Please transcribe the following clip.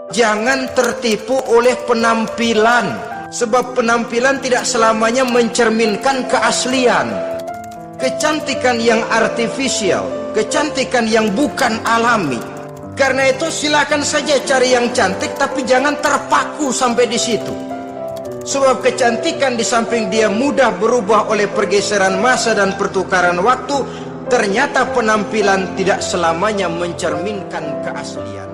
Jangan tertipu oleh penampilan, sebab penampilan tidak selamanya mencerminkan keaslian. Kecantikan yang artifisial, kecantikan yang bukan alami. Karena itu silakan saja cari yang cantik, tapi jangan terpaku sampai di situ. Sebab kecantikan di samping dia mudah berubah oleh pergeseran masa dan pertukaran waktu, ternyata penampilan tidak selamanya mencerminkan keaslian.